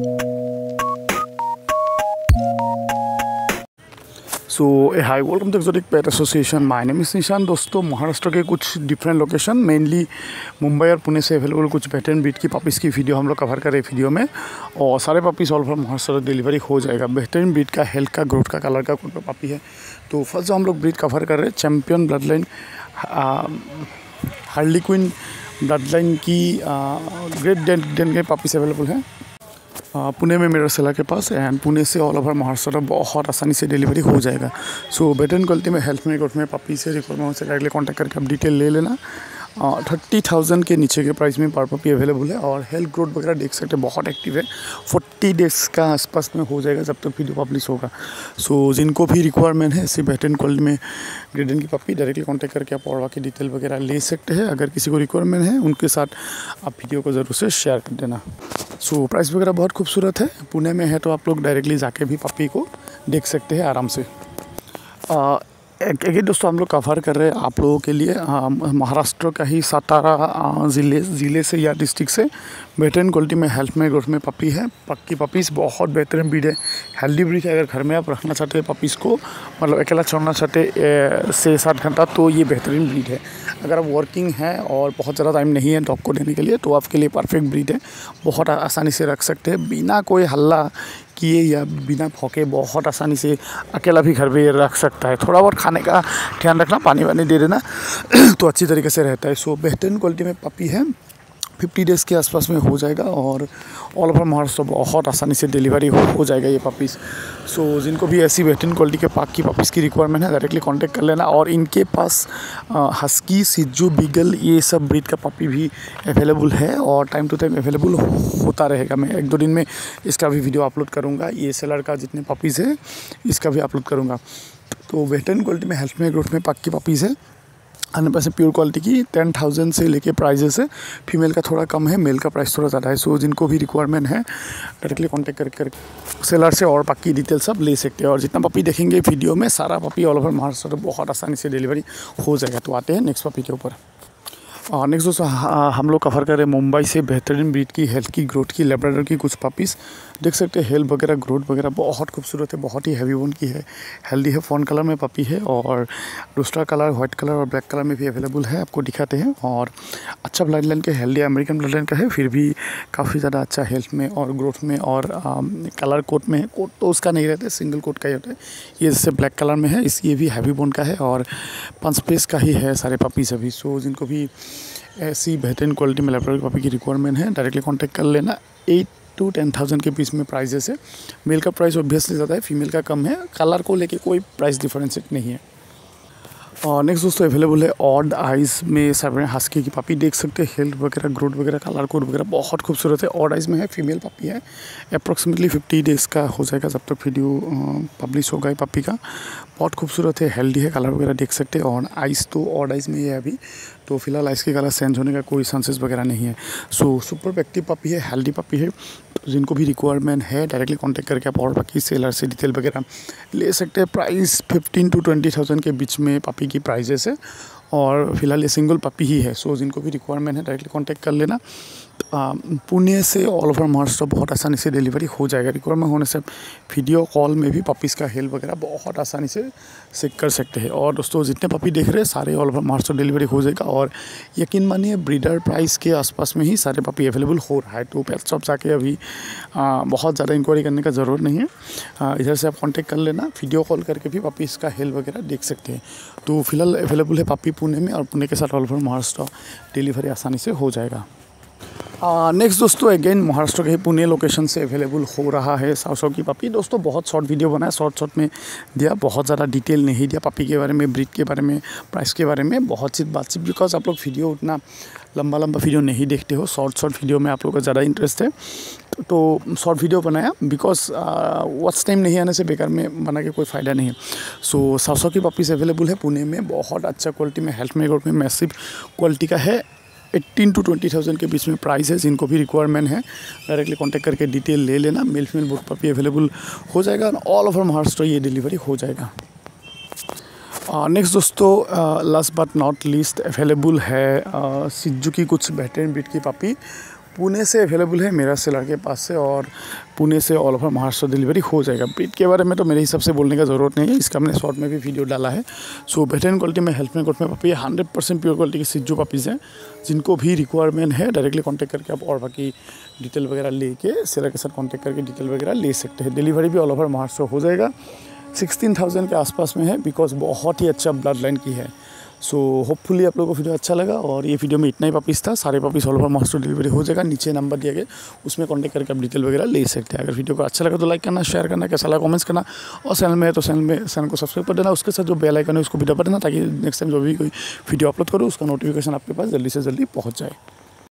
So hi welcome to exotic pet association. My name is Nishan. दोस्तों, महाराष्ट्र के कुछ different location, mainly Mumbai और पुणे से अवेलेबल कुछ वेटरन ब्रीड की पपीज़ की वीडियो हम लोग कवर कर रहे हैं वीडियो में। और सारे puppies all over Maharashtra delivery हो जाएगा। बेहतरीन ब्रीड का, हेल्थ का, ग्रोथ का, कलर का कोई पपी है। तो फर्स्ट जो हम लोग ब्रीड कवर कर रहे हैं, champion blood line Harley Queen blood line की ग्रेट डेन के पपीज़ अवेलेबल हैं पुणे में मेरा सेलर के पास। एंड पुणे से ऑल ओवर महाराष्ट्र बहुत आसानी से डिलीवरी हो जाएगा। सो बेटरन क्वालिटी में, हेल्थ में, ग्रोथ में पपी से रिक्वायरमेंट से डायरेक्टली कॉन्टैक्ट करके आप डिटेल ले लेना। 30,000 के नीचे के प्राइस में पर पपी अवेलेबल है। और हेल्थ ग्रोथ वगैरह देख सकते हैं, बहुत एक्टिव है। 40 डेज़ का आसपास में हो जाएगा जब तक वीडियो पब्लिश होगा। सो जिनको भी रिक्वायरमेंट है ऐसी बेहतरीन क्वालिटी में ग्रेडन की पपी, डायरेक्टली कॉन्टैक्ट करके आप और बाकी डिटेल वगैरह ले सकते हैं। अगर किसी को रिक्वायरमेंट है उनके साथ आप वीडियो को ज़रूर से शेयर कर देना। सो प्राइस वगैरह बहुत खूबसूरत है। पुणे में है तो आप लोग डायरेक्टली जाके भी पपी को देख सकते हैं आराम से। एक दोस्तों हम लोग कवर कर रहे हैं आप लोगों के लिए महाराष्ट्र का ही सातारा ज़िले से या डिस्ट्रिक्ट से बेहतरीन क्वालिटी में, हेल्थ में, ग्रोथ में पपी है। पक्की पपीज़ बहुत बेहतरीन ब्रीड है, हेल्दी ब्रीड है। अगर घर में आप रखना चाहते हैं पपीज़ को, मतलब अकेला छोड़ना चाहते 6-7 घंटा, तो ये बेहतरीन ब्रीड है। अगर आप वर्किंग हैं और बहुत ज़्यादा टाइम नहीं है डॉग को देने के लिए, तो आपके लिए परफेक्ट ब्रीड है। बहुत आसानी से रख सकते हैं बिना कोई हल्ला किए या बिना भौंके, बहुत आसानी से अकेला भी घर पे रख सकता है। थोड़ा बहुत खाने का ध्यान रखना, पानी वानी दे देना तो अच्छी तरीके से रहता है। सो बेहतरीन क्वालिटी में पपी है, 50 डेज़ के आसपास में हो जाएगा। और ऑल ओवर महाराष्ट्र बहुत आसानी से डिलीवरी हो जाएगा ये पपीज़। सो जिनको भी ऐसी बेहतरीन क्वालिटी के पाक की पपीज़ की रिक्वायरमेंट है, डायरेक्टली कांटेक्ट कर लेना। और इनके पास हस्की, सिज्जू, बीगल, ये सब ब्रीड का पपी भी अवेलेबल है और टाइम टू टाइम अवेलेबल होता रहेगा। मैं 1-2 दिन में इसका भी वीडियो अपलोड करूँगा। ये सेलर का जितने पपीज़ है इसका भी अपलोड करूँगा। तो बेहतरीन क्वालिटी में, हेल्थ में, ग्रोथ में पाक की पपीज़ है। 100% प्योर क्वालिटी की 10,000 से लेके प्राइजेस है। फीमेल का थोड़ा कम है, मेल का प्राइस थोड़ा ज़्यादा है। सो जिनको भी रिक्वायरमेंट है डायरेक्टली कांटेक्ट करके सेलर से और पक्की डिटेल सब ले सकते हैं। और जितना पपी देखेंगे वीडियो में, सारा पपी ऑल ओवर महाराष्ट्र बहुत आसानी से डिलीवरी हो जाएगा। तो आते हैं नेक्स्ट पपी के ऊपर। और नेक्स्ट दोस्तों हम लोग कवर करें मुंबई से बेहतरीन ब्रीड की, हेल्थ की, ग्रोथ की, लेब्राडोर की कुछ पपीज़। देख सकते हैं हेल्थ वगैरह, ग्रोथ वगैरह बहुत खूबसूरत है, बहुत ही हैवी बोन की है, हेल्दी है। फ़ॉन कलर में पपी है और दूसरा कलर वाइट कलर और ब्लैक कलर में भी अवेलेबल है, आपको दिखाते हैं। और अच्छा ब्लड लाइन के, हेल्दी अमेरिकन ब्लड लाइन का है, फिर भी काफ़ी ज़्यादा अच्छा हेल्थ में और ग्रोथ में और कलर कोट में है। कोट तो उसका नहीं रहता है, सिंगल कोट का ही होता है। ये जैसे ब्लैक कलर में है, ये भी हैवी बोन का है और पंच पेस का ही है सारे पपीज़ अभी। सो जिनको भी ऐसी बेहतरीन क्वालिटी में लेब्राडोर पपी की रिक्वायरमेंट है, डायरेक्टली कांटेक्ट कर लेना। 8 to 10,000 के बीच में प्राइजेस है। मेल का प्राइस ऑब्वियसली ज़्यादा है, फीमेल का कम है। कलर को लेके कोई प्राइस डिफरेंस नहीं है। और नेक्स्ट दोस्तों अवेलेबल है ऑड आइज़ में साइबेरियन हस्की की पपी। देख सकते हैं हेल्थ वगैरह, ग्रोथ वगैरह, कलर कोड वगैरह बहुत खूबसूरत है। ऑड आइज़ में है, फीमेल पपी है। अप्रॉक्सीमेटली 50 डेज़ का हो जाएगा जब तक वीडियो पब्लिश होगा ये पपी का। बहुत खूबसूरत है, हेल्दी है, कलर वगैरह देख सकते हैं। और आइज़ तो ऑड आइज़ में ही है अभी, तो फिलहाल आइज़ के कलर चेंज होने का कोई चांसेस वगैरह नहीं है। सो सुपर एक्टिव पपी है, हेल्दी पपी है। तो जिनको भी रिक्वायरमेंट है डायरेक्टली कांटेक्ट करके आप और बाकी सेलर से डिटेल वगैरह ले सकते हैं। प्राइस 15 to 20,000 के बीच में पपी की प्राइजेस है और फिलहाल ये सिंगल पपी ही है। सो जिनको भी रिक्वायरमेंट है डायरेक्टली कांटेक्ट कर लेना। पुणे से ऑल ओवर महाराष्ट्र बहुत आसानी से डिलीवरी हो जाएगा। रिक्वायरमेंट होने से वीडियो कॉल में भी पपीज़ का हेल्थ वगैरह बहुत आसानी से चेक कर सकते हैं। और दोस्तों जितने पपी देख रहे हैं सारे ऑल ओवर महाराष्ट्र डिलीवरी हो जाएगा। और यकीन मानिए ब्रीडर प्राइस के आसपास में ही सारे पपी अवेलेबल हो रहा है। तो पेट शॉप जाके अभी बहुत ज़्यादा इंक्वायरी करने का ज़रूरत नहीं है। इधर से आप कॉन्टेक्ट कर लेना, वीडियो कॉल करके भी पपीज़ का हेल्थ वगैरह देख सकते हैं। तो फिलहाल अवेलेबल है पपी पुणे में, और पुणे के साथ ऑल ओवर महाराष्ट्र डिलीवरी आसानी से हो जाएगा। नेक्स्ट दोस्तों अगेन महाराष्ट्र के ही पुणे लोकेशन से अवेलेबल हो रहा है साव की पपी। दोस्तों बहुत शॉर्ट वीडियो बनाया, शॉर्ट में दिया, बहुत ज़्यादा डिटेल नहीं दिया पपी के बारे में, ब्रीड के बारे में, प्राइस के बारे में, बहुत सी बातचीत। बिकॉज आप लोग वीडियो उतना लंबा वीडियो नहीं देखते हो, शॉर्ट वीडियो में आप लोगों का ज़्यादा इंटरेस्ट है, तो शॉर्ट वीडियो बनाया। बिकॉज वॉच टाइम नहीं आने से बेकार में बना के कोई फ़ायदा नहीं है। सो साव की पपीज़ अवेलेबल है पुणे में, बहुत अच्छा क्वालिटी में, हेल्थ में, ग्रोथ में मैसिव क्वालिटी का है। 18 to 20,000 के बीच में प्राइस है। जिनको भी रिक्वायरमेंट है डायरेक्टली कांटेक्ट करके डिटेल ले लेना। Male female both puppy available हो जाएगा। ऑल ओवर महाराष्ट्र ये डिलीवरी हो जाएगा। नेक्स्ट दोस्तों last but not least available है सिज्जू की कुछ बेहतरीन ब्रीड की पपी। पुणे से अवेलेबल है मेरा सेलर के पास से, और पुणे से ऑल ओवर महाराष्ट्र डिलीवरी हो जाएगा। ब्रीड के बारे में तो मेरे हिसाब से बोलने का ज़रूरत नहीं है, इसका मैंने शॉर्ट में भी वीडियो डाला है। सो बेहतरीन क्वालिटी में हेल्थ में ग्रोथ में पपी 100% प्योर क्वालिटी के सिज्जू पपीज़ हैं। जिनको भी रिक्वायरमेंट है डायरेक्टली कॉन्टैक्ट करके आप और बाकी डिटेल वगैरह लेके सेलर के साथ कॉन्टैक्ट करके डिटेल वगैरह ले सकते हैं। डिलीवरी भी ऑल ओवर महाराष्ट्र हो जाएगा। 16,000 के आसपास में है, बिकॉज बहुत ही अच्छा ब्लड लाइन की है। सो होपफुली आप लोगों को वीडियो अच्छा लगा, और ये वीडियो में इतना ही पपीज़ था। सारे puppies all over Maharashtra delivery हो जाएगा। नीचे नंबर दिया गया, उसमें कॉन्टैक्ट करके आप डिटेल वगैरह ले सकते हैं। अगर वीडियो को अच्छा लगा तो लाइक करना, शेयर करना, कैसा लगा कमेंट्स करना, और चैनल में है तो चैनल को सब्सक्राइब कर देना। उसके साथ जो बेल आइकन है उसको भी दबा देना, ताकि नेक्स्ट टाइम जो भी कोई वीडियो अपलोड करूँ उसका नोटिफिकेशन आपके पास जल्दी से जल्दी पहुँच जाए।